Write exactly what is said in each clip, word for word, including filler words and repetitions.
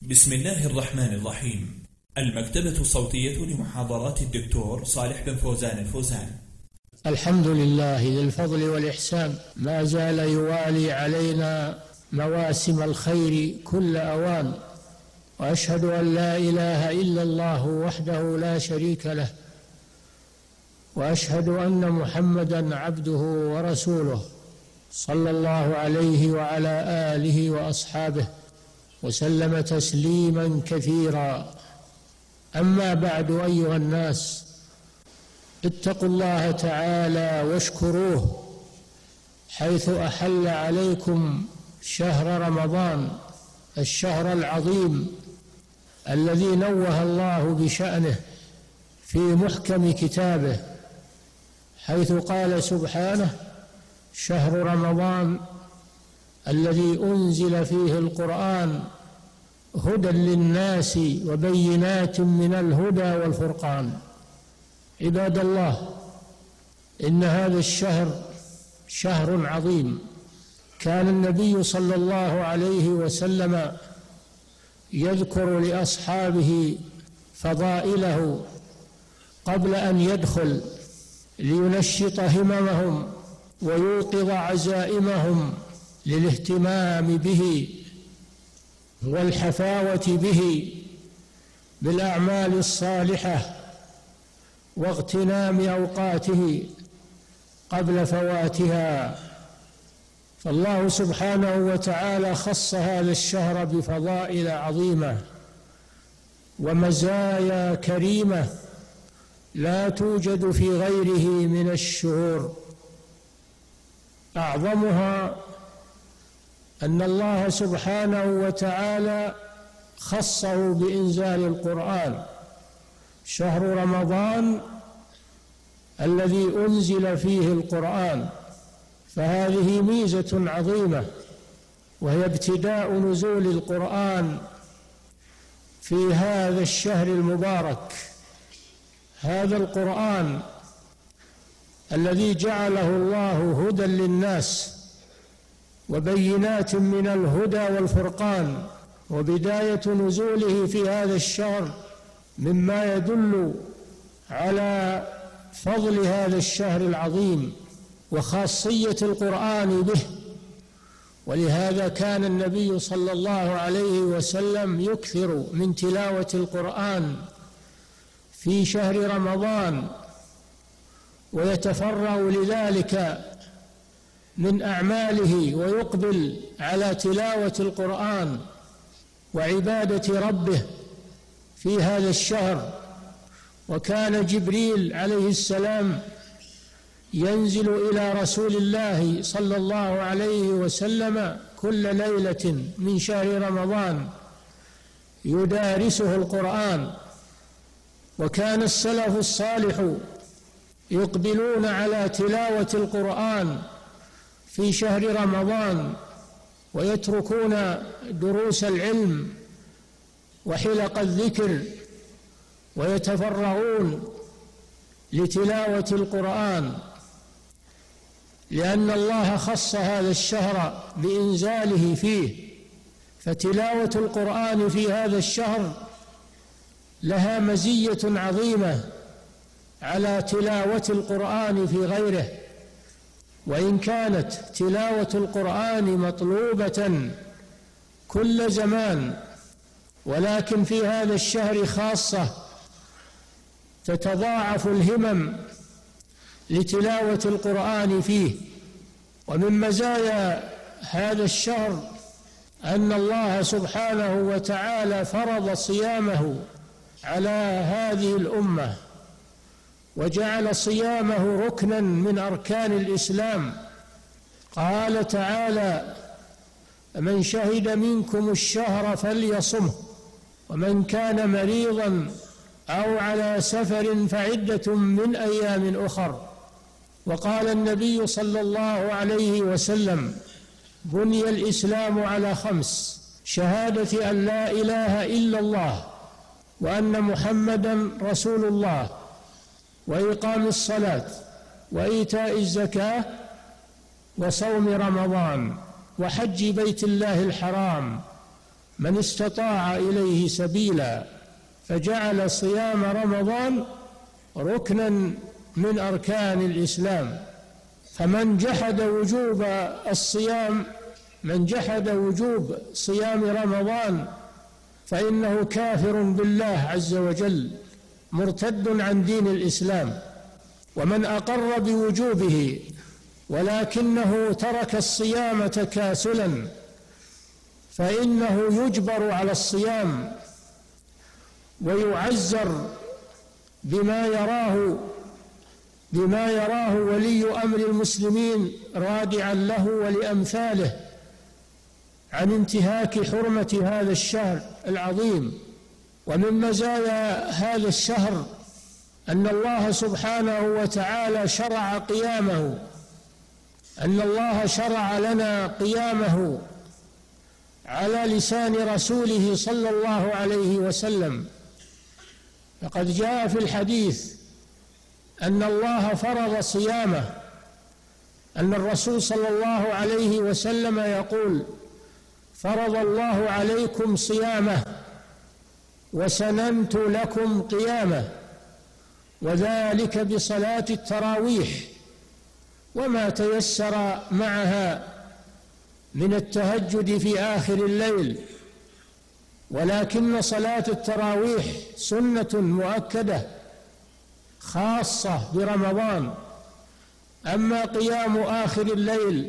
بسم الله الرحمن الرحيم. المكتبة الصوتية لمحاضرات الدكتور صالح بن فوزان الفوزان. الحمد لله ذي الفضل والإحسان، ما زال يوالي علينا مواسم الخير كل أوان، وأشهد أن لا إله إلا الله وحده لا شريك له، وأشهد أن محمدًا عبده ورسوله صلى الله عليه وعلى آله وأصحابه وسلم تسليما كثيرا. أما بعد، أيها الناس، اتقوا الله تعالى واشكروه حيث أحل عليكم شهر رمضان، الشهر العظيم الذي نوه الله بشأنه في محكم كتابه، حيث قال سبحانه: شهر رمضان الذي أنزل فيه القرآن هدى للناس وبينات من الهدى والفرقان. عباد الله، إن هذا الشهر شهر عظيم. كان النبي صلى الله عليه وسلم يذكر لأصحابه فضائله قبل أن يدخل، لينشط هممهم ويوقظ عزائمهم للاهتمام به والحفاوة به بالأعمال الصالحة واغتنام أوقاته قبل فواتها. فالله سبحانه وتعالى خص هذا الشهر بفضائل عظيمة ومزايا كريمة لا توجد في غيره من الشهور. أعظمها أن الله سبحانه وتعالى خصه بإنزال القرآن، شهر رمضان الذي أنزل فيه القرآن، فهذه ميزة عظيمة، وهي ابتداء نزول القرآن في هذا الشهر المبارك. هذا القرآن الذي جعله الله هدى للناس وبينات من الهدى والفرقان، وبداية نزوله في هذا الشهر مما يدل على فضل هذا الشهر العظيم وخاصية القرآن به. ولهذا كان النبي صلى الله عليه وسلم يكثر من تلاوة القرآن في شهر رمضان، ويتفرغ لذلك من أعماله ويقبل على تلاوة القرآن وعبادة ربه في هذا الشهر. وكان جبريل عليه السلام ينزل إلى رسول الله صلى الله عليه وسلم كل ليلة من شهر رمضان يدارسه القرآن. وكان السلف الصالح يقبلون على تلاوة القرآن في شهر رمضان، ويتركون دروس العلم وحلق الذكر ويتفرغون لتلاوة القرآن، لأن الله خص هذا الشهر بإنزاله فيه. فتلاوة القرآن في هذا الشهر لها مزية عظيمة على تلاوة القرآن في غيره. وإن كانت تلاوة القرآن مطلوبة كل زمان، ولكن في هذا الشهر خاصة تتضاعف الهمم لتلاوة القرآن فيه. ومن مزايا هذا الشهر أن الله سبحانه وتعالى فرض صيامه على هذه الأمة، وجعل صيامه ركنا من أركان الإسلام. قال تعالى: من شهد منكم الشهر فليصمه، ومن كان مريضا أو على سفر فعدة من أيام أخر. وقال النبي صلى الله عليه وسلم: بني الإسلام على خمس: شهادة أن لا إله إلا الله وأن محمدا رسول الله، وإقام الصلاة، وإيتاء الزكاة، وصوم رمضان، وحج بيت الله الحرام، من استطاع إليه سبيلا، فجعل صيام رمضان ركنا من أركان الإسلام. فمن جحد وجوب الصيام من جحد وجوب صيام رمضان فإنه كافر بالله عز وجل، مرتد عن دين الإسلام. ومن أقر بوجوبه ولكنه ترك الصيام تكاسلا فإنه يجبر على الصيام ويعزر بما يراه بما يراه ولي أمر المسلمين رادعا له ولأمثاله عن انتهاك حرمة هذا الشهر العظيم. ومن مزايا هذا الشهر أن الله سبحانه وتعالى شرع قيامه أن الله شرع لنا قيامه على لسان رسوله صلى الله عليه وسلم. فقد جاء في الحديث أن الله فرض صيامه، أن الرسول صلى الله عليه وسلم يقول: فرض الله عليكم صيامه وسننت لكم قيامه، وذلك بصلاة التراويح وما تيسر معها من التهجد في آخر الليل. ولكن صلاة التراويح سنة مؤكدة خاصة برمضان، أما قيام آخر الليل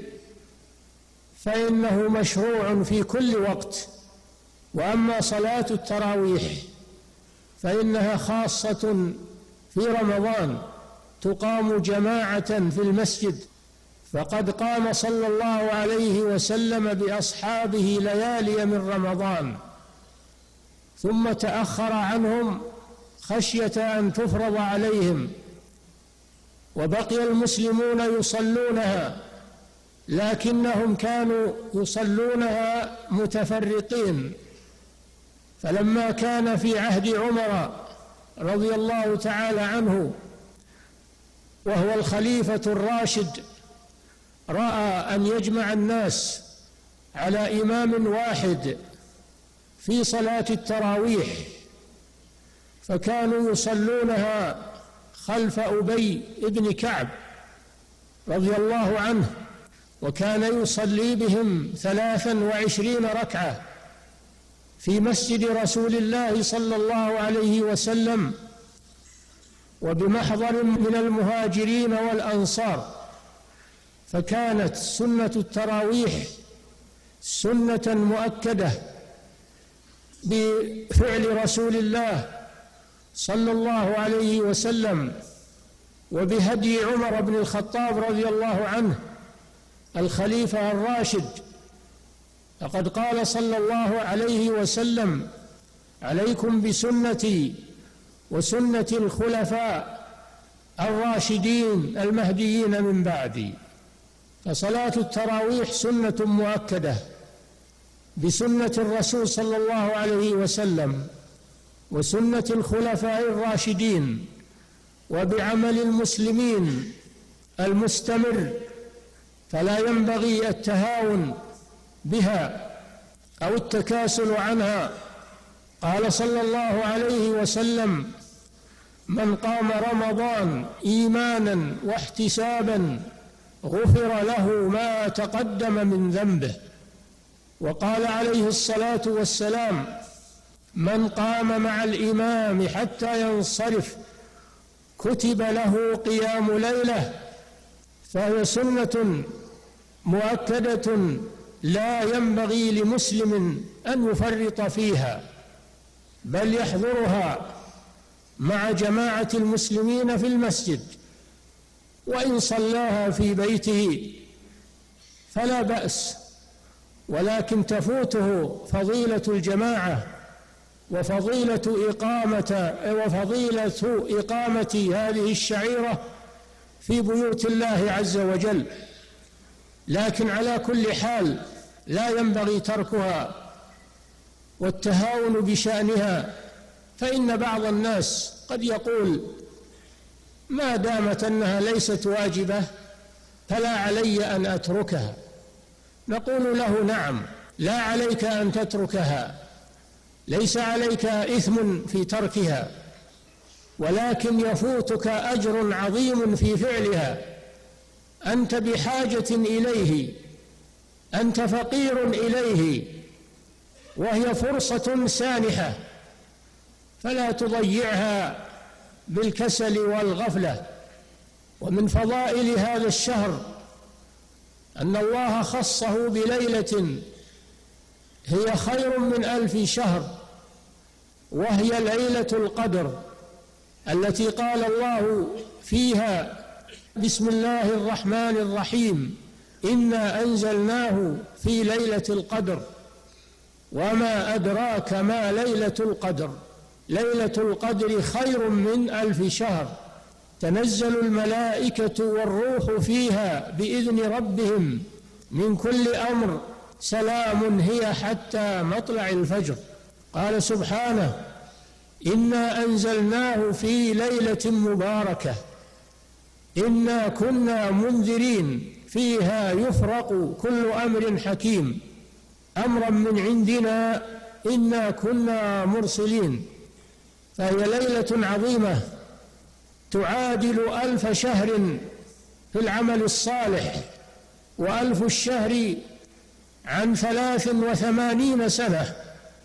فإنه مشروع في كل وقت، وأما صلاة التراويح فإنها خاصة في رمضان، تقام جماعة في المسجد. فقد قام صلى الله عليه وسلم بأصحابه ليالي من رمضان ثم تأخر عنهم خشية أن تفرض عليهم، وبقي المسلمون يصلونها، لكنهم كانوا يصلونها متفرقين. فلما كان في عهد عمر رضي الله تعالى عنه وهو الخليفة الراشد، رأى أن يجمع الناس على إمام واحد في صلاة التراويح، فكانوا يصلونها خلف أبي بن كعب رضي الله عنه، وكان يصلي بهم ثلاثا وعشرين ركعة في مسجد رسول الله صلى الله عليه وسلم وبمحضر من المهاجرين والأنصار. فكانت سنة التراويح سنة مؤكدة بفعل رسول الله صلى الله عليه وسلم وبهدي عمر بن الخطاب رضي الله عنه الخليفة الراشد. فقد قال صلى الله عليه وسلم: عليكم بسنتي وسنة الخلفاء الراشدين المهديين من بعدي. فصلاة التراويح سنة مؤكدة بسنة الرسول صلى الله عليه وسلم وسنة الخلفاء الراشدين وبعمل المسلمين المستمر، فلا ينبغي التهاون بها أو التكاسل عنها. قال صلى الله عليه وسلم: من قام رمضان إيمانا واحتسابا غفر له ما تقدم من ذنبه. وقال عليه الصلاة والسلام: من قام مع الإمام حتى ينصرف كتب له قيام ليلة. فهي سنة مؤكدة لا ينبغي لمسلم أن يفرط فيها، بل يحضرها مع جماعة المسلمين في المسجد، وإن صلاها في بيته فلا بأس، ولكن تفوته فضيلة الجماعة وفضيلة إقامة وفضيلة إقامة هذه الشعيرة في بيوت الله عز وجل. لكن على كل حال لا ينبغي تركها والتهاون بشأنها، فإن بعض الناس قد يقول: ما دامت أنها ليست واجبة فلا علي أن أتركها. نقول له: نعم، لا عليك أن تتركها، ليس عليك إثم في تركها، ولكن يفوتك أجر عظيم في فعلها. أنت بحاجة إليه، أنت فقير إليه، وهي فرصة سانحة، فلا تضيعها بالكسل والغفلة. ومن فضائل هذا الشهر أن الله خصه بليلة هي خير من ألف شهر، وهي ليلة القدر، التي قال الله فيها: بسم الله الرحمن الرحيم، إنا أنزلناه في ليلة القدر وما أدراك ما ليلة القدر. ليلة القدر خير من ألف شهر، تنزل الملائكة والروح فيها بإذن ربهم من كل أمر، سلام هي حتى مطلع الفجر. قال سبحانه: إنا أنزلناه في ليلة مباركة إنا كنا منذرين فيها يفرق كل أمر حكيم أمرا من عندنا إنا كنا مرسلين. فهي ليلة عظيمة تعادل ألف شهر في العمل الصالح، وألف الشهر عن ثلاث وثمانين سنة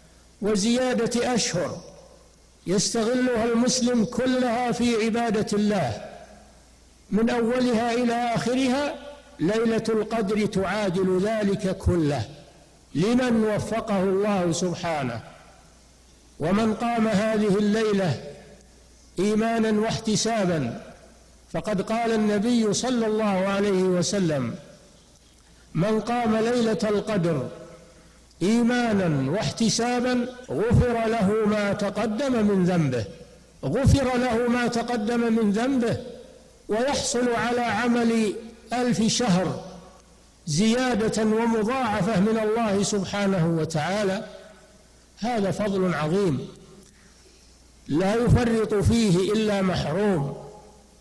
وزيادة أشهر يستغلها المسلم كلها في عبادة الله من أولها إلى آخرها. ليلة القدر تعادل ذلك كله لمن وفقه الله سبحانه. ومن قام هذه الليلة إيمانا واحتسابا، فقد قال النبي صلى الله عليه وسلم: من قام ليلة القدر إيمانا واحتسابا غفر له ما تقدم من ذنبه غفر له ما تقدم من ذنبه ويحصل على عمل ألف شهر زيادة ومضاعفة من الله سبحانه وتعالى. هذا فضل عظيم لا يفرط فيه إلا محروم.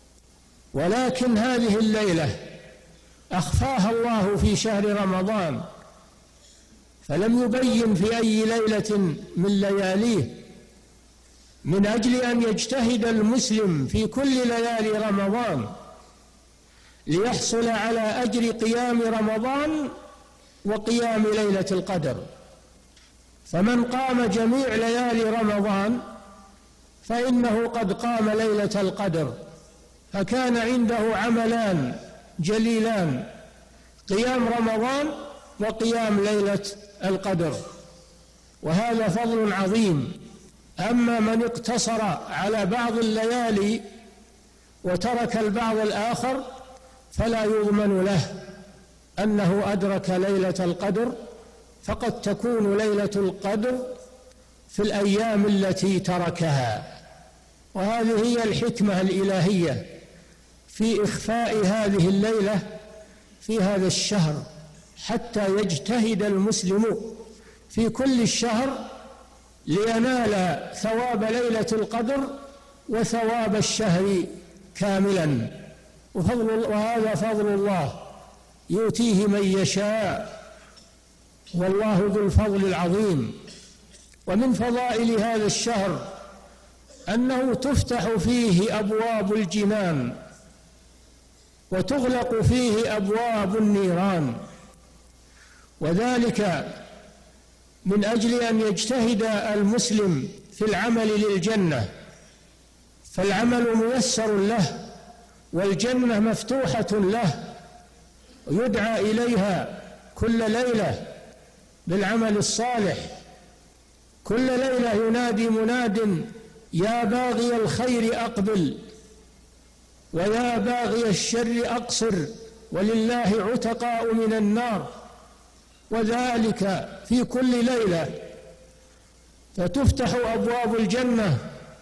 ولكن هذه الليلة أخفاها الله في شهر رمضان، فلم يبين في أي ليلة من لياليه، من أجل أن يجتهد المسلم في كل ليالي رمضان ليحصل على أجر قيام رمضان وقيام ليلة القدر. فمن قام جميع ليالي رمضان فإنه قد قام ليلة القدر، فكان عنده عملان جليلان: قيام رمضان وقيام ليلة القدر، وهذا فضل عظيم. أما من اقتصر على بعض الليالي وترك البعض الآخر فلا يضمن له أنه أدرك ليلة القدر، فقد تكون ليلة القدر في الأيام التي تركها. وهذه هي الحكمة الإلهية في إخفاء هذه الليلة في هذا الشهر، حتى يجتهد المسلم في كل الشهر لينال ثواب ليلة القدر وثواب الشهر كاملا. وفضل وهذا فضل الله يؤتيه من يشاء، والله ذو الفضل العظيم. ومن فضائل هذا الشهر أنه تفتح فيه أبواب الجنان وتغلق فيه أبواب النيران، وذلك من أجل أن يجتهد المسلم في العمل للجنة، فالعمل ميسر له والجنة مفتوحة له، ويدعى إليها كل ليلة بالعمل الصالح. كل ليلة ينادي مناد: يا باغي الخير أقبل ويا باغي الشر أقصر، ولله عتقاء من النار. وذلك في كل ليلة، فتفتح أبواب الجنة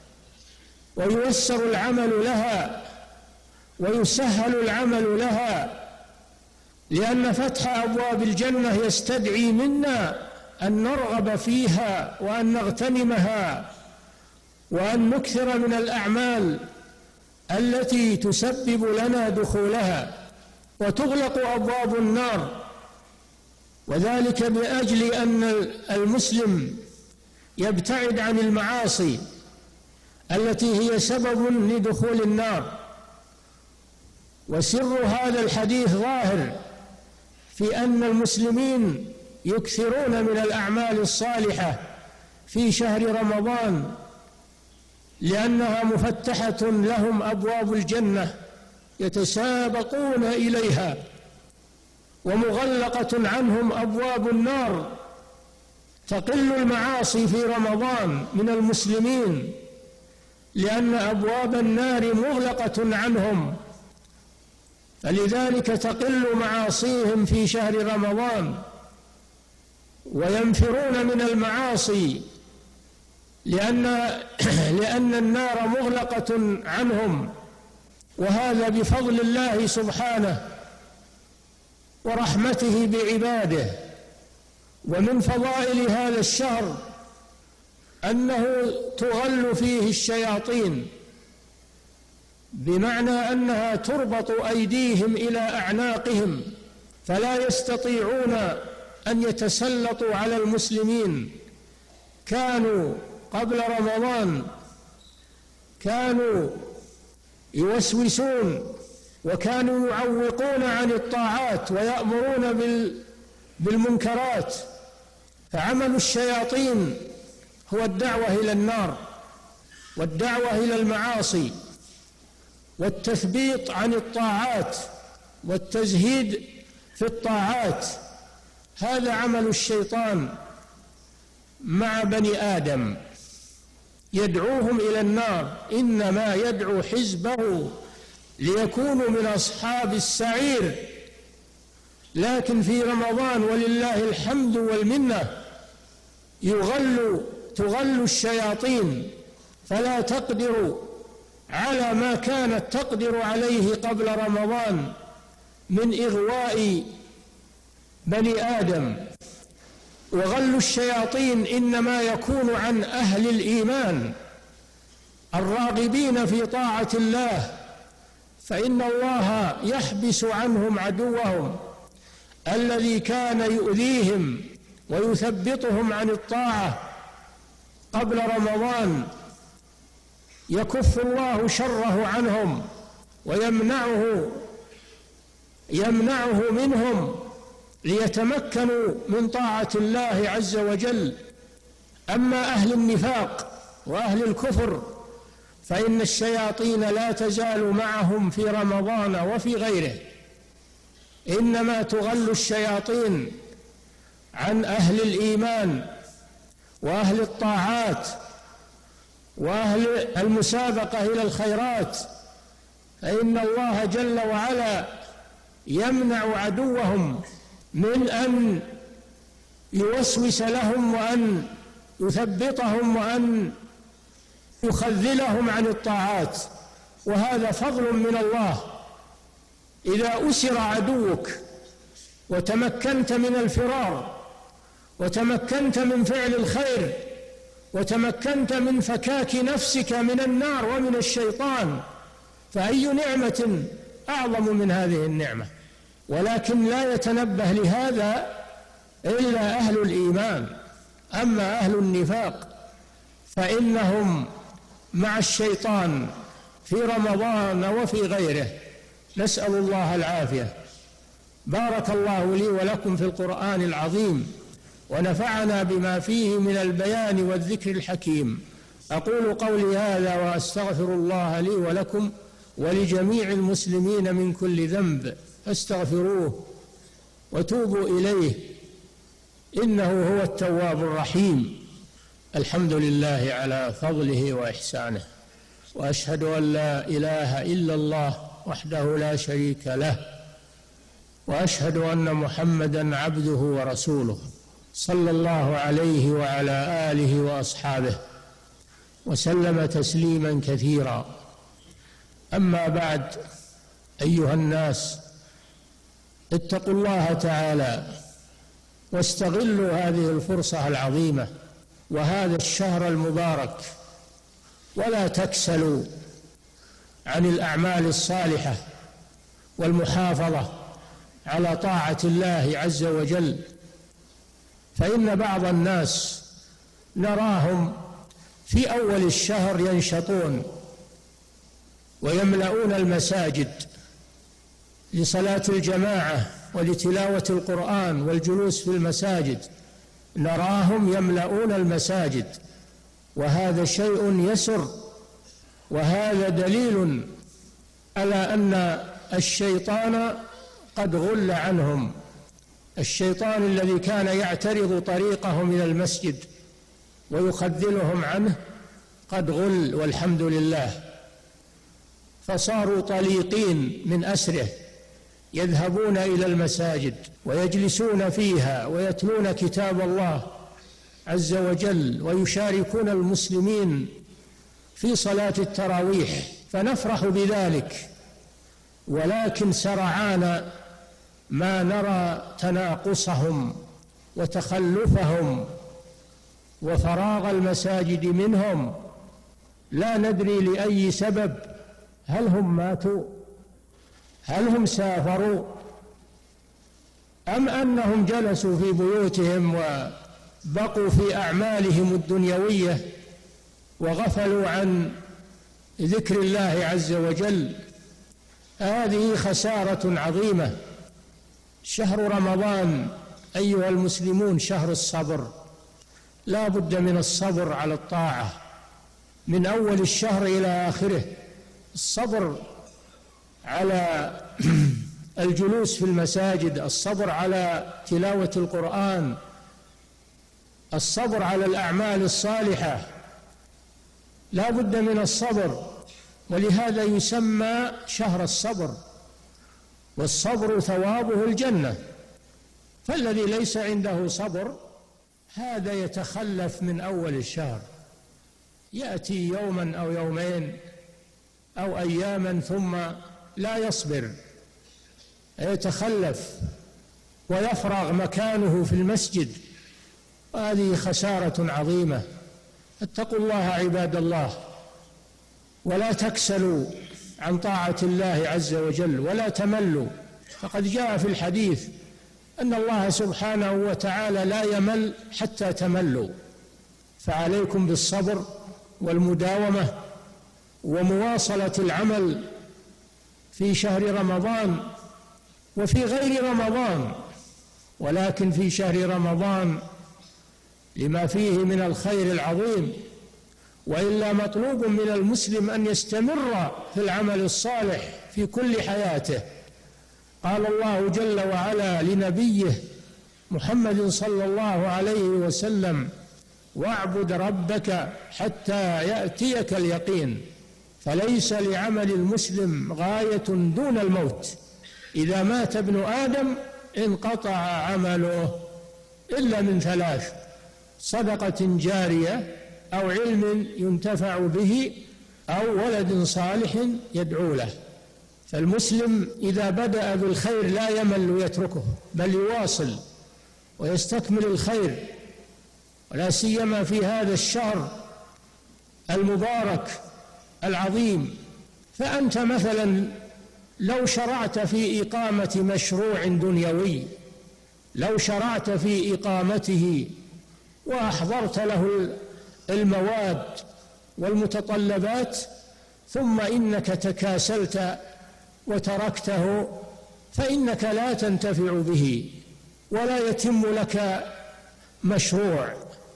وييسر العمل لها ويسهل العمل لها، لأن فتح أبواب الجنة يستدعي منا أن نرغب فيها وأن نغتنمها وأن نكثر من الأعمال التي تسبب لنا دخولها. وتغلق أبواب النار وذلك لأجل أن المسلم يبتعد عن المعاصي التي هي سبب لدخول النار. وسر هذا الحديث ظاهر في أن المسلمين يكثرون من الأعمال الصالحة في شهر رمضان، لأنها مفتحة لهم أبواب الجنة يتسابقون إليها، ومغلقة عنهم أبواب النار. تقل المعاصي في رمضان من المسلمين لأن أبواب النار مغلقة عنهم، فلذلك تقل معاصيهم في شهر رمضان، وينفرون من المعاصي لأن لأن النار مغلقة عنهم. وهذا بفضل الله سبحانه ورحمته بعباده. ومن فضائل هذا الشهر أنه تغل فيه الشياطين، بمعنى أنها تربط أيديهم إلى أعناقهم فلا يستطيعون أن يتسلطوا على المسلمين. كانوا قبل رمضان كانوا يوسوسون وكانوا يعوقون عن الطاعات ويأمرون بالمنكرات، فعمل الشياطين هو الدعوة إلى النار والدعوة إلى المعاصي والتثبيط عن الطاعات والتزهيد في الطاعات. هذا عمل الشيطان مع بني آدم، يدعوهم إلى النار. إنما يدعو حزبه ليكونوا من أصحاب السعير. لكن في رمضان ولله الحمد والمنة يغل تغل الشياطين فلا تقدر على ما كانت تقدر عليه قبل رمضان من إغواء بني آدم. وغل الشياطين إنما يكون عن أهل الإيمان الراغبين في طاعة الله، فإن الله يحبس عنهم عدوهم الذي كان يؤذيهم ويثبطهم عن الطاعة قبل رمضان. يكف الله شره عنهم ويمنعه يمنعه منهم ليتمكنوا من طاعة الله عز وجل. أما أهل النفاق وأهل الكفر فإن الشياطين لا تزال معهم في رمضان وفي غيره، إنما تغل الشياطين عن أهل الإيمان وأهل الطاعات وأهل المسابقة إلى الخيرات، فإن الله جل وعلا يمنع عدوهم من أن يوسوس لهم وأن يثبطهم وأن يخذلهم عن الطاعات. وهذا فضل من الله. إذا أسر عدوك وتمكنت من الفرار وتمكنت من فعل الخير وتمكنت من فكاك نفسك من النار ومن الشيطان، فأي نعمة أعظم من هذه النعمة؟ ولكن لا يتنبه لهذا إلا أهل الإيمان. أما أهل النفاق فإنهم مع الشيطان في رمضان وفي غيره، نسأل الله العافية. بارك الله لي ولكم في القرآن العظيم، ونفعنا بما فيه من البيان والذكر الحكيم. أقول قولي هذا وأستغفر الله لي ولكم ولجميع المسلمين من كل ذنب، فاستغفروه وتوبوا إليه إنه هو التواب الرحيم. الحمد لله على فضله وإحسانه، وأشهد أن لا إله إلا الله وحده لا شريك له، وأشهد أن محمدًا عبده ورسوله، صلى الله عليه وعلى آله وأصحابه وسلم تسليمًا كثيرا. أما بعد، أيها الناس، اتقوا الله تعالى واستغلوا هذه الفرصة العظيمة وهذا الشهر المبارك، ولا تكسلوا عن الأعمال الصالحة والمحافظة على طاعة الله عز وجل، فإن بعض الناس نراهم في أول الشهر ينشطون ويملؤون المساجد لصلاة الجماعة ولتلاوة القرآن والجلوس في المساجد، نراهم يملؤون المساجد، وهذا شيء يسر، وهذا دليل على أن الشيطان قد غل عنهم. الشيطان الذي كان يعترض طريقهم إلى المسجد ويخذلهم عنه قد غل والحمد لله، فصاروا طليقين من أسره، يذهبون إلى المساجد ويجلسون فيها ويتلون كتاب الله عز وجل ويشاركون المسلمين في صلاة التراويح، فنفرح بذلك. ولكن سرعان ما نرى تناقصهم وتخلفهم وفراغ المساجد منهم، لا ندري لأي سبب، هل هم ماتوا؟ هل هم سافروا؟ أم أنهم جلسوا في بيوتهم وبقوا في أعمالهم الدنيوية وغفلوا عن ذكر الله عز وجل؟ هذه خسارة عظيمة. شهر رمضان أيها المسلمون شهر الصبر، لا بد من الصبر على الطاعة من أول الشهر إلى آخره، الصبر على الجلوس في المساجد، الصبر على تلاوة القرآن، الصبر على الأعمال الصالحة، لا بد من الصبر، ولهذا يسمى شهر الصبر، والصبر ثوابه الجنة. فالذي ليس عنده صبر هذا يتخلف من أول الشهر، يأتي يوما أو يومين أو أياما ثم لا يصبر، يتخلف ويفرغ مكانه في المسجد، وهذه خسارة عظيمة. اتقوا الله عباد الله، ولا تكسلوا عن طاعة الله عز وجل ولا تملوا، فقد جاء في الحديث أن الله سبحانه وتعالى لا يمل حتى تملوا، فعليكم بالصبر والمداومة ومواصلة العمل في شهر رمضان وفي غير رمضان، ولكن في شهر رمضان لما فيه من الخير العظيم. وإلا مطلوب من المسلم أن يستمر في العمل الصالح في كل حياته. قال الله جل وعلا لنبيه محمد صلى الله عليه وسلم: واعبد ربك حتى يأتيك اليقين. فليس لعمل المسلم غاية دون الموت، إذا مات ابن آدم انقطع عمله إلا من ثلاث: صدقة جارية، أو علم ينتفع به، أو ولد صالح يدعو له. فالمسلم إذا بدأ بالخير لا يمل يتركه، بل يواصل ويستكمل الخير، ولا سيما في هذا الشهر المبارك العظيم. فأنت مثلا لو شرعت في إقامة مشروع دنيوي، لو شرعت في إقامته وأحضرت له المواد والمتطلبات، ثم إنك تكاسلت وتركته، فإنك لا تنتفع به ولا يتم لك مشروع.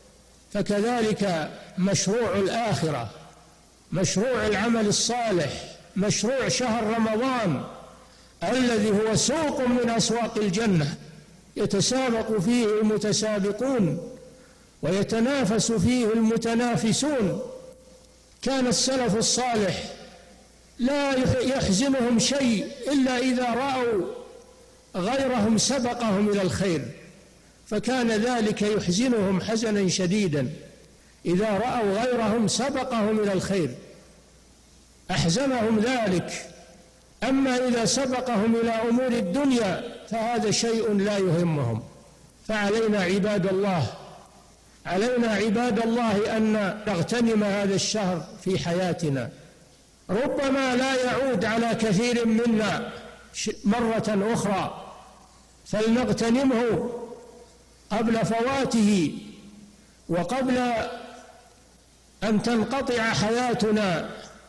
فكذلك مشروع الآخرة، مشروع العمل الصالح، مشروع شهر رمضان الذي هو سوق من أسواق الجنة يتسابق فيه المتسابقون ويتنافس فيه المتنافسون. كان السلف الصالح لا يحزنهم شيء إلا إذا رأوا غيرهم سبقهم إلى الخير، فكان ذلك يحزنهم حزنا شديدا إذا رأوا غيرهم سبقهم إلى الخير، أحزنهم ذلك. أما إذا سبقهم إلى أمور الدنيا فهذا شيء لا يهمهم. فعلينا عباد الله علينا عباد الله أن نغتنم هذا الشهر في حياتنا، ربما لا يعود على كثير منا مرة أخرى، فلنغتنمه قبل فواته وقبل أن تنقطع حياتنا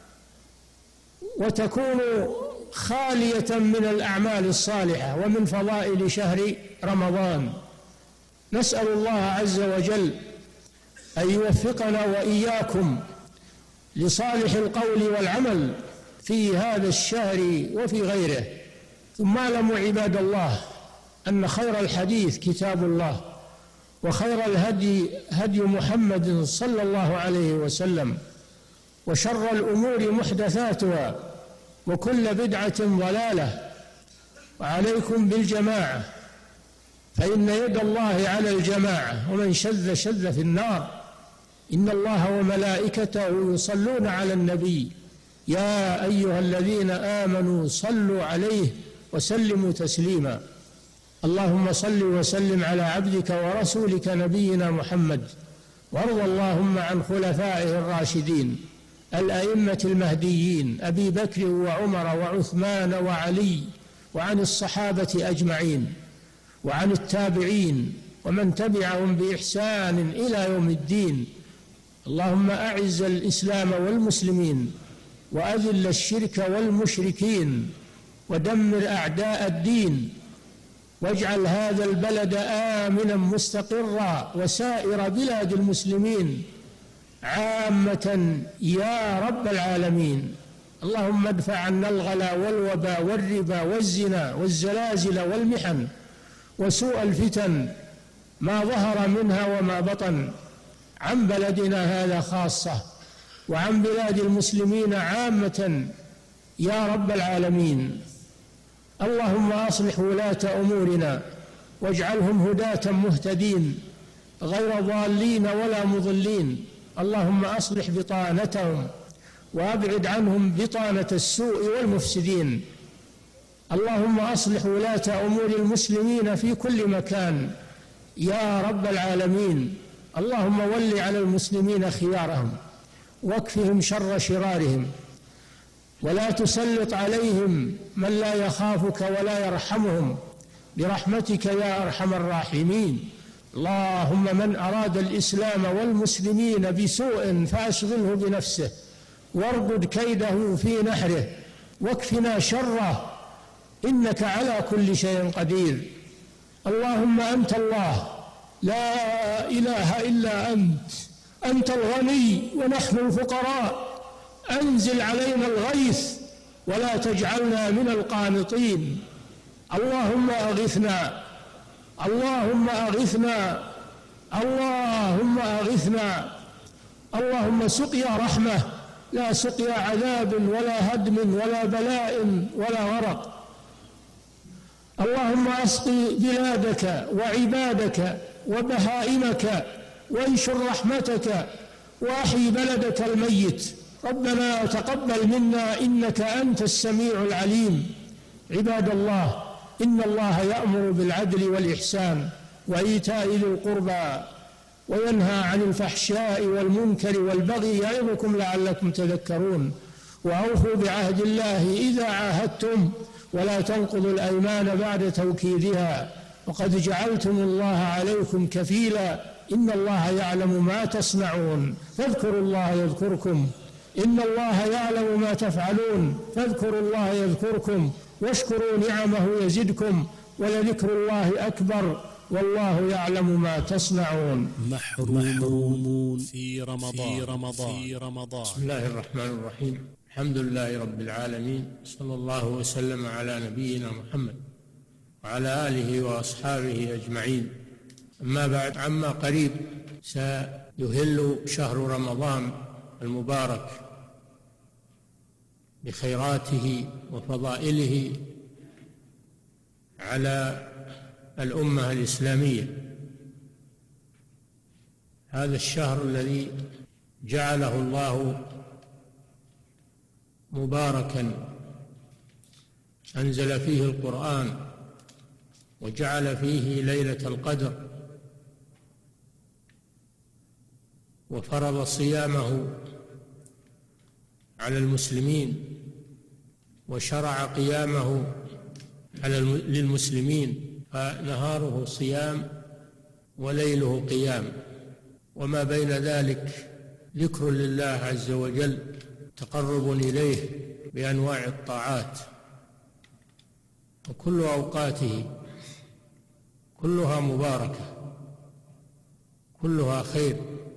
وتكون خالية من الأعمال الصالحة ومن فضائل شهر رمضان. نسأل الله عز وجل أن يوفقنا وإياكم لصالح القول والعمل في هذا الشهر وفي غيره. ثم اعلموا عباد الله أن خير الحديث كتاب الله، وخير الهدي هدي محمد صلى الله عليه وسلم، وشر الأمور محدثاتها، وكل بدعة ضلالة. وعليكم بالجماعة، فإن يد الله على الجماعة، ومن شذ شذ في النار. إن الله وملائكته يصلون على النبي يا أيها الذين آمنوا صلوا عليه وسلموا تسليما. اللهم صل وسلم على عبدك ورسولك نبينا محمد، وارض اللهم عن خلفائه الراشدين الأئمة المهديين أبي بكر وعمر وعثمان وعلي، وعن الصحابة أجمعين، وعن التابعين ومن تبعهم بإحسان إلى يوم الدين. اللهم أعز الإسلام والمسلمين، وأذل الشرك والمشركين، ودمر أعداء الدين، واجعل هذا البلد آمنا مستقرا، وسائر بلاد المسلمين عامة يا رب العالمين. اللهم ادفع عنا الغلا والوباء والربا والزنا والزلازل والمحن وسوء الفتن ما ظهر منها وما بطن عن بلدنا هذا خاصة، وعن بلاد المسلمين عامة يا رب العالمين. اللهم أصلح ولاة أمورنا، واجعلهم هداة مهتدين غير ضالين ولا مضلين. اللهم أصلح بطانتهم، وأبعد عنهم بطانة السوء والمفسدين. اللهم أصلح ولاة أمور المسلمين في كل مكان يا رب العالمين. اللهم ول على المسلمين خيارهم، واكفهم شر شرارهم، ولا تسلط عليهم من لا يخافك ولا يرحمهم برحمتك يا أرحم الراحمين. اللهم من أراد الإسلام والمسلمين بسوء فأشغله بنفسه، واردد كيده في نحره، واكفنا شره، إنك على كل شيء قدير. اللهم أنت الله لا إله إلا أنت، أنت الغني ونحن الفقراء، أنزل علينا الغيث ولا تجعلنا من القانطين. اللهم أغثنا، اللهم أغثنا، اللهم أغثنا. اللهم سقيا رحمة لا سقيا عذاب ولا هدم ولا بلاء ولا غرق. اللهم أسقي بلادك وعبادك وبهائمك، وانشر رحمتك، وأحيي بلدك الميت. ربنا تقبل منا إنك أنت السميع العليم. عباد الله، إن الله يأمر بالعدل والإحسان وإيتاء ذي القربى، وينهى عن الفحشاء والمنكر والبغي، يعظكم لعلكم تذكرون. وأوفوا بعهد الله إذا عاهدتم، ولا تنقضوا الأيمان بعد توكيدها، وقد جعلتم الله عليكم كفيلا، إن الله يعلم ما تصنعون، فاذكروا الله يذكركم، إن الله يعلم ما تفعلون، فاذكروا الله يذكركم، واشكروا نعمه يزدكم، ولذكر الله أكبر، والله يعلم ما تصنعون. محرومون في رمضان, في رمضان, في رمضان. بسم الله الرحمن الرحيم. الحمد لله رب العالمين، صلى الله وسلم على نبينا محمد وعلى آله وأصحابه أجمعين. أما بعد، عما قريب سيهل شهر رمضان المبارك بخيراته وفضائله على الأمة الإسلامية. هذا الشهر الذي جعله الله مباركا، أنزل فيه القرآن، وجعل فيه ليلة القدر، وفرض صيامه على المسلمين، وشرع قيامه على للمسلمين، فنهاره صيام وليله قيام، وما بين ذلك ذكر لله عز وجل، تقرب إليه بأنواع الطاعات، وكل أوقاته كلها مباركة، كلها خير،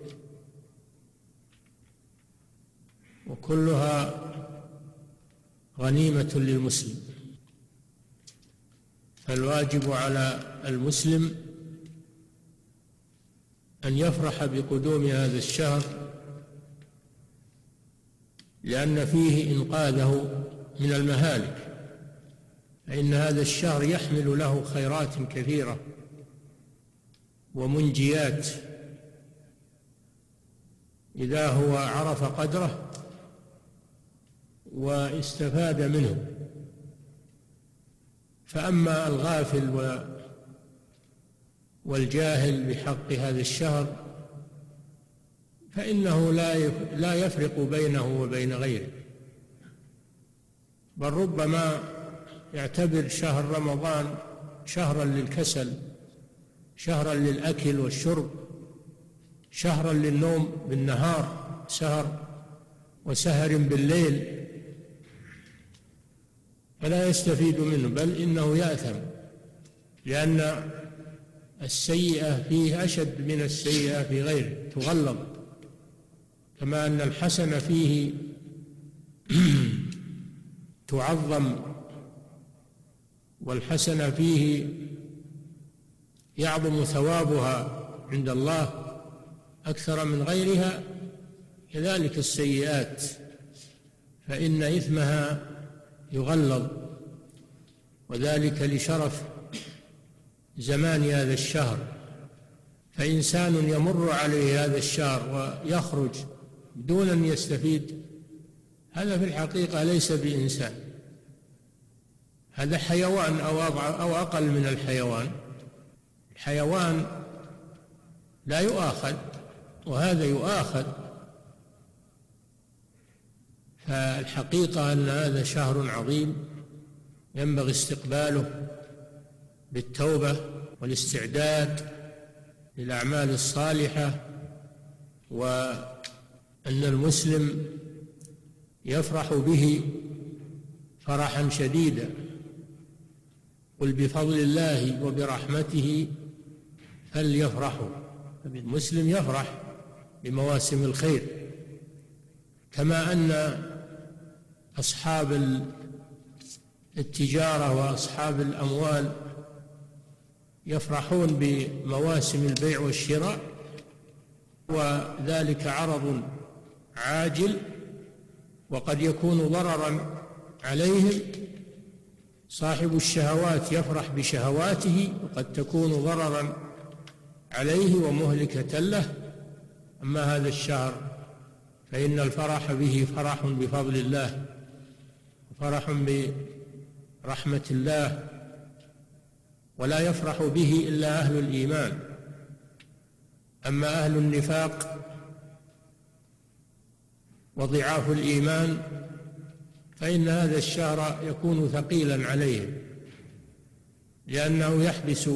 وكلها غنيمة للمسلم. فالواجب على المسلم أن يفرح بقدوم هذا الشهر، لأن فيه إنقاذه من المهالك، فإن هذا الشهر يحمل له خيرات كثيرة ومنجيات إذا هو عرف قدره واستفاد منه. فأما الغافل والجاهل بحق هذا الشهر فإنه لا يفرق بينه وبين غيره، بل ربما يعتبر شهر رمضان شهرا للكسل، شهرا للأكل والشرب، شهرا للنوم بالنهار سهر وسهر بالليل، فلا يستفيد منه، بل إنه يأثم، لأن السيئة فيه أشد من السيئة في غيره، تغلظ، كما أن الحسنة فيه تعظم، والحسنة فيه يعظم ثوابها عند الله أكثر من غيرها. كذلك السيئات فإن إثمها يغلظ، وذلك لشرف زمان هذا الشهر. فإنسان يمر عليه هذا الشهر ويخرج دون أن يستفيد، هذا في الحقيقة ليس بإنسان، هذا حيوان أو أقل من الحيوان. الحيوان لا يؤاخذ، وهذا يؤاخذ. فالحقيقة أن هذا شهر عظيم ينبغي استقباله بالتوبة والاستعداد للأعمال الصالحة، وأن المسلم يفرح به فرحا شديدا. قل بفضل الله وبرحمته فليفرحوا. المسلم يفرح بمواسم الخير، كما أن أصحاب التجارة وأصحاب الأموال يفرحون بمواسم البيع والشراء، وذلك عرض عاجل وقد يكون ضررا عليهم. صاحب الشهوات يفرح بشهواته وقد تكون ضررا عليه ومهلكة له. أما هذا الشهر فإن الفرح به فرح بفضل الله، وفرح برحمة الله، ولا يفرح به إلا أهل الإيمان. أما أهل النفاق وضعاف الإيمان فإن هذا الشهر يكون ثقيلا عليهم، لأنه يحبس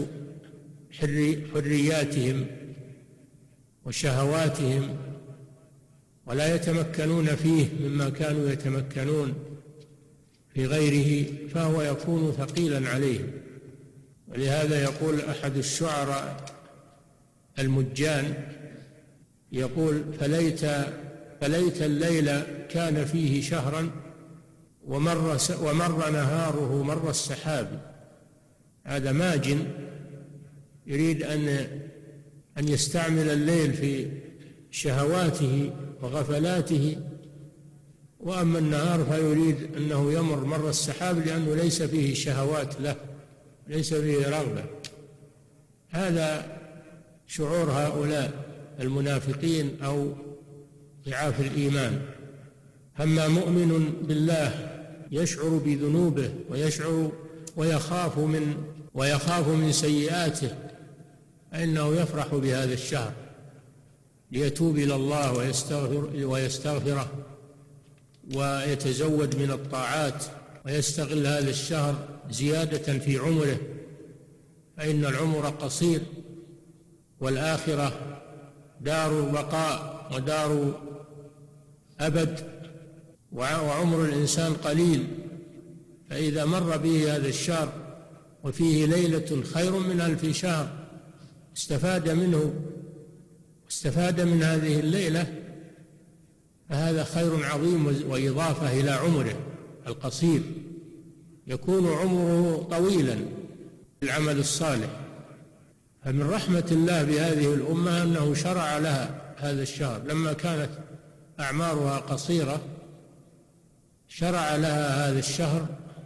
حرياتهم وشهواتهم، ولا يتمكنون فيه مما كانوا يتمكنون في غيره، فهو يكون ثقيلا عليهم. ولهذا يقول أحد الشعراء المجان، يقول: فليت فليت الليل كان فيه شهرا ومر, ومر نهاره مر السحاب. هذا ماجن يريد أن أن يستعمل الليل في شهواته وغفلاته، وأما النهار فيريد أنه يمر مر السحاب، لأنه ليس فيه شهوات له، ليس فيه رغبة. هذا شعور هؤلاء المنافقين أو ضعاف الإيمان. أما مؤمن بالله يشعر بذنوبه ويشعر ويخاف من ويخاف من سيئاته، فإنه يفرح بهذا الشهر ليتوب إلى الله ويستغفر ويستغفره ويتزود من الطاعات، ويستغل هذا الشهر زيادة في عمره، فإن العمر قصير والآخرة دار بقاء ودار أبد، وعمر الإنسان قليل، فإذا مر به هذا الشهر وفيه ليلة خير من ألف شهر استفاد منه استفاد من هذه الليلة، فهذا خير عظيم وإضافة إلى عمره القصير، يكون عمره طويلا بالعمل الصالح. فمن رحمة الله بهذه الأمة أنه شرع لها هذا الشهر، لما كانت أعمارها قصيرة شرع لها هذا الشهر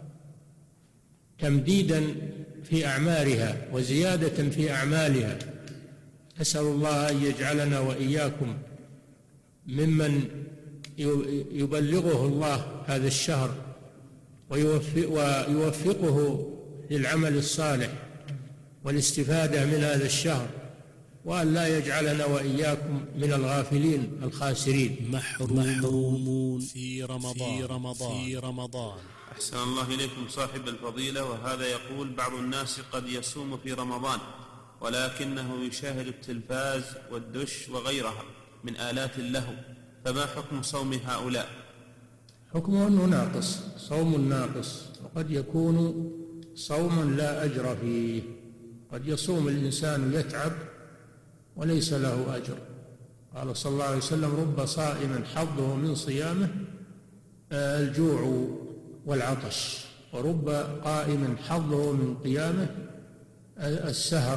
تمديدا في أعمارها وزيادة في أعمالها. أسأل الله أن يجعلنا وإياكم ممن يبلغه الله هذا الشهر ويوفقه للعمل الصالح والاستفادة من هذا الشهر، وأن لا يجعلنا وإياكم من الغافلين الخاسرين. محرومون في رمضان, في رمضان, في رمضان. أحسن الله إليكم صاحب الفضيلة. وهذا يقول: بعض الناس قد يصوم في رمضان ولكنه يشاهد التلفاز والدش وغيرها من آلات اللهو، فما حكم صوم هؤلاء؟ حكمه أنه ناقص، صوم ناقص، وقد يكون صوما لا أجر فيه. قد يصوم الإنسان يتعب وليس له أجر. قال صلى الله عليه وسلم: رب صائم حظه من صيامه الجوع والعطش، ورب قائم حظه من قيامه السهر.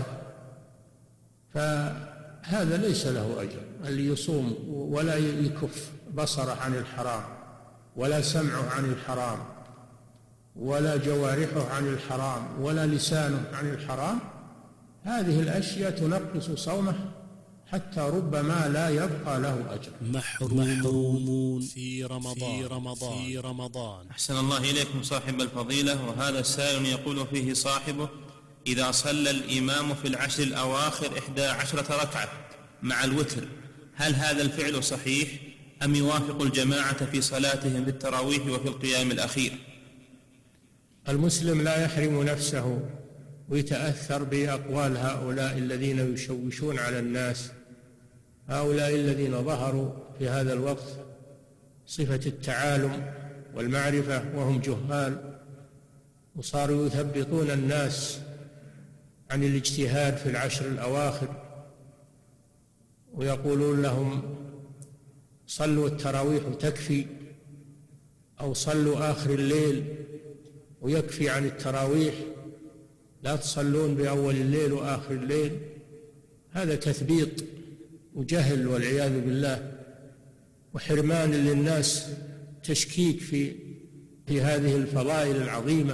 فهذا ليس له أجر، اللي يصوم ولا يكف بصره عن الحرام ولا سمعه عن الحرام ولا جوارحه عن الحرام ولا لسانه عن الحرام، هذه الأشياء تنقص صومه حتى ربما لا يبقى له أجر. محرومون في رمضان, في رمضان, في رمضان. أحسن الله إليكم صاحب الفضيلة. وهذا سائل يقول فيه صاحبه: إذا صلى الإمام في العشر الأواخر إحدى عشرة ركعة مع الوتر، هل هذا الفعل صحيح أم يوافق الجماعة في صلاتهم بالتراويح وفي القيام الأخير؟ المسلم لا يحرم نفسه ويتأثر بأقوال هؤلاء الذين يشوشون على الناس، هؤلاء الذين ظهروا في هذا الوقت صفة التعالم والمعرفة وهم جهال، وصاروا يثبطون الناس عن الاجتهاد في العشر الأواخر، ويقولون لهم صلوا التراويح تكفي، أو صلوا آخر الليل ويكفي عن التراويح، لا تصلون بأول الليل وآخر الليل. هذا تثبيط وجهل والعياذ بالله، وحرمان للناس، تشكيك في في هذه الفضائل العظيمة.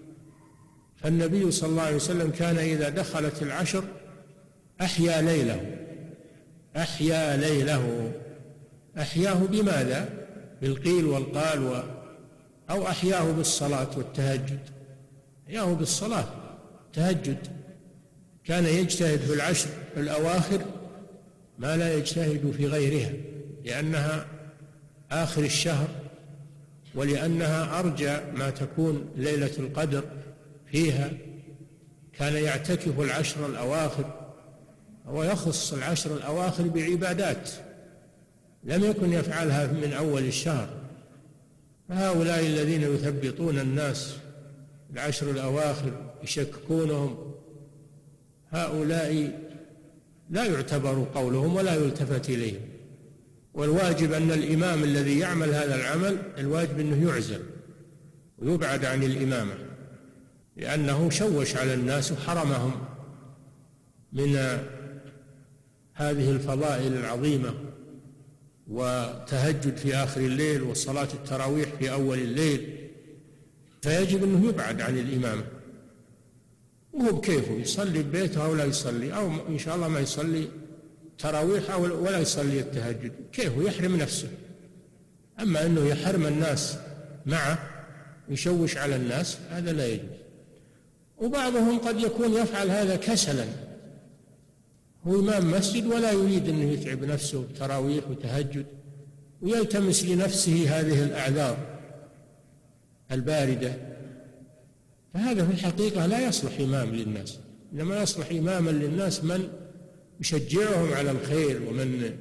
فالنبي صلى الله عليه وسلم كان إذا دخلت العشر أحيا ليله أحيا ليله أحياه بماذا؟ بالقيل والقال و أو أحياه بالصلاة والتهجد. أحياه بالصلاة تهجد، كان يجتهد في العشر الأواخر ما لا يجتهد في غيرها، لأنها آخر الشهر ولأنها أرجى ما تكون ليلة القدر فيها. كان يعتكف العشر الأواخر ويخص العشر الأواخر بعبادات لم يكن يفعلها من أول الشهر. فهؤلاء الذين يثبطون الناس العشر الأواخر يشككونهم، هؤلاء لا يعتبر قولهم ولا يلتفت إليهم. والواجب أن الإمام الذي يعمل هذا العمل الواجب أنه يعزل ويبعد عن الإمامة، لأنه شوش على الناس وحرمهم من هذه الفضائل العظيمة، وتهجد في آخر الليل وصلاة التراويح في أول الليل. فيجب أنه يبعد عن الإمامة، وهو بكيفه يصلي ببيته أو لا يصلي، أو إن شاء الله ما يصلي تراويح أو ولا يصلي التهجد، كيفه يحرم نفسه. أما أنه يحرم الناس معه يشوش على الناس، هذا لا يجوز. وبعضهم قد يكون يفعل هذا كسلا، هو إمام مسجد ولا يريد أنه يتعب نفسه بتراويح وتهجد، ويلتمس لنفسه هذه الأعذار الباردة، فهذا في الحقيقة لا يصلح إمام للناس. إنما يصلح إماما للناس من يشجعهم على الخير، ومن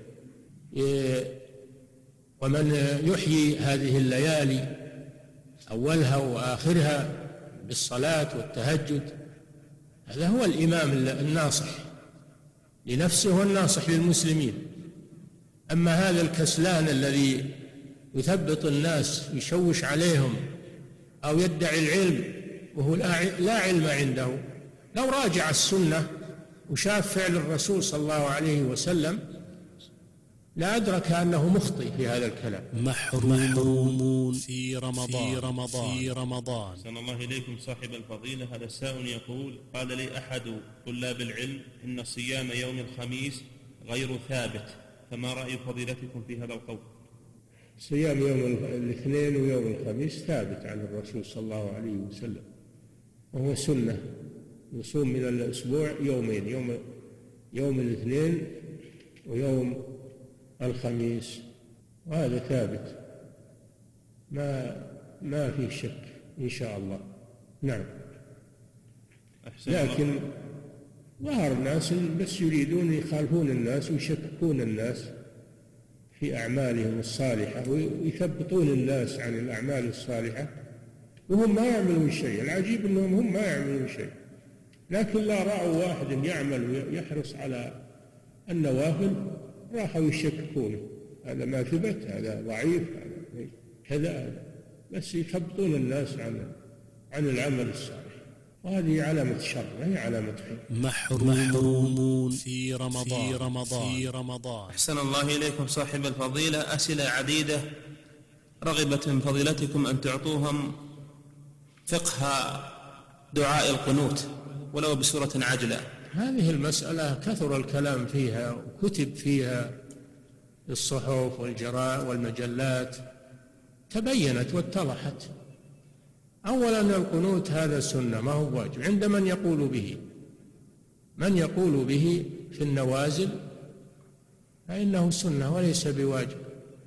ومن يحيي هذه الليالي أولها وآخرها بالصلاة والتهجد، هذا هو الإمام الناصح لنفسه والناصح للمسلمين. أما هذا الكسلان الذي يثبط الناس يشوش عليهم أو يدعي العلم وهو لا علم عنده، لو راجع السنة وشاف فعل الرسول صلى الله عليه وسلم لا أدرك أنه مخطئ في هذا الكلام. محرومون في رمضان في رمضان في رمضان. أحسن الله إليكم صاحب الفضيلة. هذا السائل يقول: قال لي أحد طلاب العلم إن صيام يوم الخميس غير ثابت، فما رأي فضيلتكم في هذا القول؟ صيام يوم الاثنين ويوم الخميس ثابت عن الرسول صلى الله عليه وسلم، وهو سنة، يصوم من الأسبوع يومين، يوم يوم الاثنين ويوم الخميس، وهذا ثابت ما ما فيه شك إن شاء الله. نعم. لكن ظهر الناس بس يريدون يخالفون الناس ويشككون الناس في أعمالهم الصالحة ويثبطون الناس عن الأعمال الصالحة وهم ما يعملون شيء. العجيب أنهم هم ما يعملون شيء، لكن لا رأوا واحد يعمل ويحرص على النوافل راحوا يشككونه، هذا ما ثبت، هذا ضعيف، هذا كذا، بس يثبطون الناس عن عن العمل الصالح، وهذه علامة شر، هي علامة خير. محرومون في رمضان في رمضان في رمضان. أحسن الله إليكم صاحب الفضيلة. أسئلة عديدة رغبت من فضيلتكم أن تعطوهم فقه دعاء القنوت ولو بسورة عجلة. هذه المسألة كثر الكلام فيها وكتب فيها في الصحف والجرائد والمجلات، تبينت واتضحت. أولا القنوت هذا سنة ما هو واجب عند من يقول به، من يقول به في النوازل فإنه سنة وليس بواجب.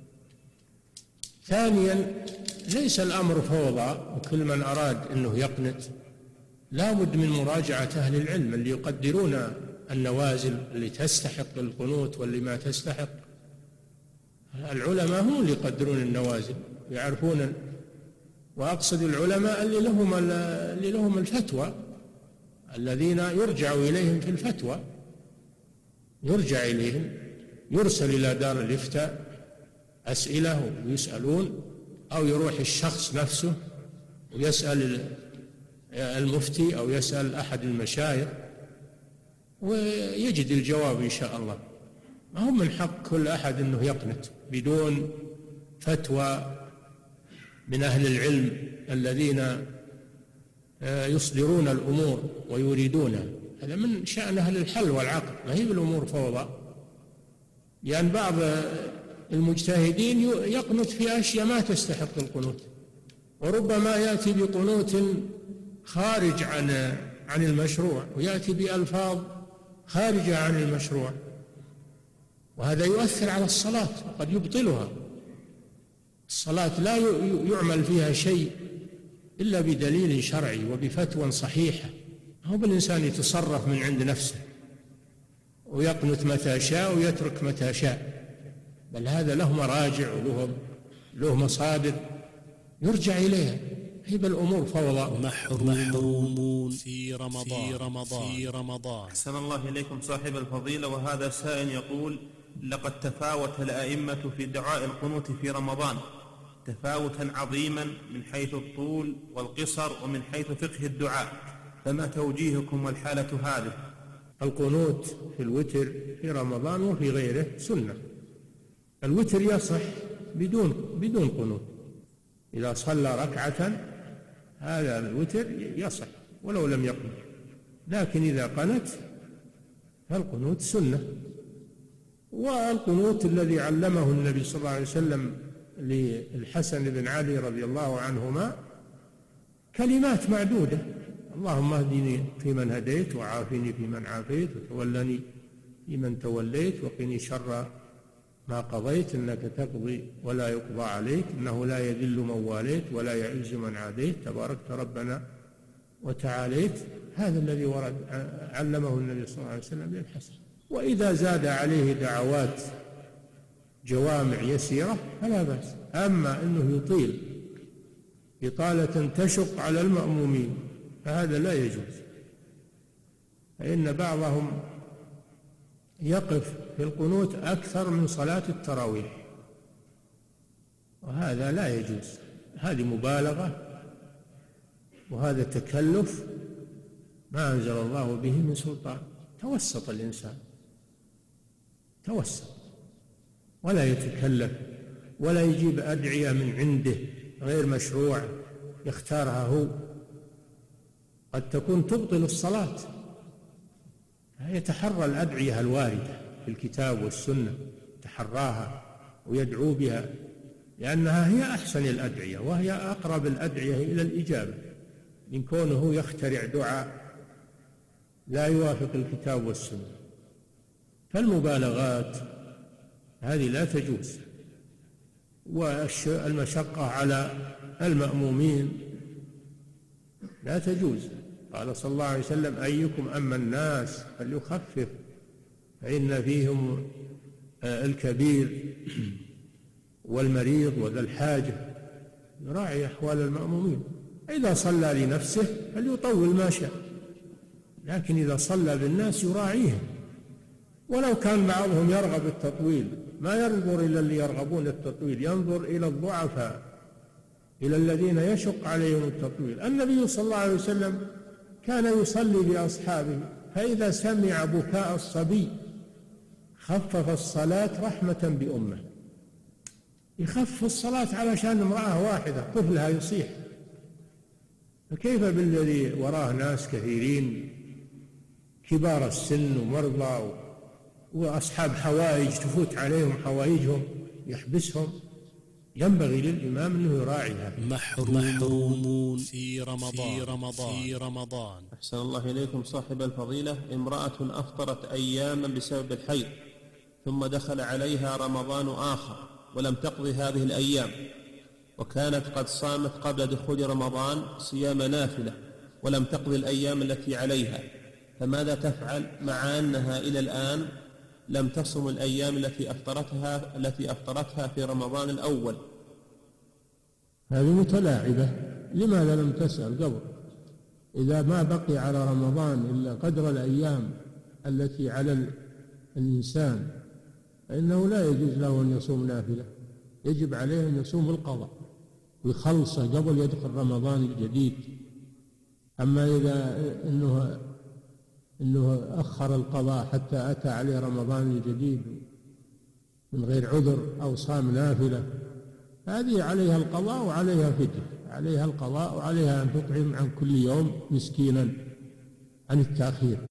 ثانيا ليس الأمر فوضى وكل من أراد أنه يقنت، لا بد من مراجعة أهل العلم اللي يقدرون النوازل اللي تستحق القنوت واللي ما تستحق. العلماء هم اللي يقدرون النوازل يعرفون، وأقصد العلماء اللي لهم اللي لهم الفتوى، الذين يرجع إليهم في الفتوى، يرجع إليهم، يرسل إلى دار الإفتاء أسئلة ويسألون، أو يروح الشخص نفسه ويسأل المفتي أو يسأل أحد المشايخ ويجد الجواب إن شاء الله. ما هو من حق كل أحد أنه يقنت بدون فتوى من أهل العلم الذين يصدرون الأمور ويريدونها. هذا من شأن أهل الحل والعقل، ما هي بالأمور فوضى. لأن يعني بعض المجتهدين يقنت في أشياء ما تستحق القنوت، وربما يأتي بقنوت خارج عن عن المشروع، ويأتي بألفاظ خارجة عن المشروع، وهذا يؤثر على الصلاة وقد يبطلها. الصلاة لا يعمل فيها شيء إلا بدليل شرعي وبفتوى صحيحة، هو بالإنسان يتصرف من عند نفسه ويقنت متى شاء ويترك متى شاء، بل هذا له مراجع وله له مصادر يرجع إليها. هي بالأمور فوضى. محرومون في رمضان في رمضان في رمضان. أحسن الله إليكم صاحب الفضيلة. وهذا سائل يقول: لقد تفاوت الأئمة في دعاء القنوت في رمضان تفاوتا عظيما من حيث الطول والقصر ومن حيث فقه الدعاء، فما توجيهكم والحالة هذه؟ القنوت في الوتر في رمضان وفي غيره سنة. الوتر يصح بدون بدون قنوت، إذا صلى ركعة هذا الوتر يصح ولو لم يقنت، لكن إذا قنت فالقنوت سنة. والقنوت الذي علمه النبي صلى الله عليه وسلم للحسن بن علي رضي الله عنهما كلمات معدودة: اللهم اهدني فيمن هديت، وعافني فيمن عافيت، وتولني فيمن توليت، وقني شر ما قضيت، إنك تقضي ولا يقضى عليك، إنه لا يذل من واليت ولا يعز من عاديت، تباركت ربنا وتعاليت. هذا الذي ورد علمه النبي صلى الله عليه وسلم للحسن. وإذا زاد عليه دعوات جوامع يسيرة فلا بأس. أما أنه يطيل إطالة تشق على المأمومين فهذا لا يجوز، فإن بعضهم يقف في القنوت أكثر من صلاة التراويح، وهذا لا يجوز. هذه مبالغة وهذا تكلف ما أنزل الله به من سلطان. توسط الإنسان، توسط، ولا يتكلف ولا يجيب أدعية من عنده غير مشروع يختارها هو، قد تكون تبطل الصلاة. يتحرى الأدعية الواردة في الكتاب والسنة، يتحراها ويدعو بها، لأنها هي أحسن الأدعية وهي أقرب الأدعية إلى الإجابة، من كونه يخترع دعاء لا يوافق الكتاب والسنة. فالمبالغات هذه لا تجوز، والمشقة على المأمومين لا تجوز. قال صلى الله عليه وسلم: أيكم أما الناس فليخفف فإن فيهم الكبير والمريض وذا الحاجة، يراعي أحوال المأمومين. إذا صلى لنفسه فليطول ما شاء، لكن إذا صلى بالناس يراعيهم. ولو كان بعضهم يرغب التطويل ما ينظر إلى اللي يرغبون التطويل، ينظر إلى الضعفاء، إلى الذين يشق عليهم التطويل. النبي صلى الله عليه وسلم كان يصلي بأصحابه، فإذا سمع بكاء الصبي خفف الصلاة رحمة بأمه، يخفف الصلاة علشان امرأة واحدة طفلها يصيح، فكيف بالذي وراه ناس كثيرين كبار السن ومرضى وأصحاب حوائج تفوت عليهم حوائجهم يحبسهم؟ ينبغي للإمام أنه يراعي هذا. محرومون في رمضان, في رمضان في رمضان أحسن الله إليكم صاحب الفضيلة. امرأة أفطرت أياما بسبب الحيض، ثم دخل عليها رمضان آخر ولم تقضي هذه الأيام، وكانت قد صامت قبل دخول رمضان صيام نافلة ولم تقضي الأيام التي عليها، فماذا تفعل مع أنها إلى الآن لم تصم الأيام التي أفطرتها التي أفطرتها في رمضان الأول؟ هذه متلاعبة. لماذا لم تسأل قبل؟ إذا ما بقي على رمضان إلا قدر الأيام التي على الإنسان فإنه لا يجوز له أن يصوم نافلة، يجب عليه أن يصوم القضاء ويخلصه قبل يدخل رمضان الجديد. أما إذا إنه إنه أخر القضاء حتى أتى عليه رمضان الجديد من غير عذر أو صام نافلة، هذه عليها القضاء وعليها فدية، عليها القضاء وعليها أن تطعم عن كل يوم مسكينا عن التأخير.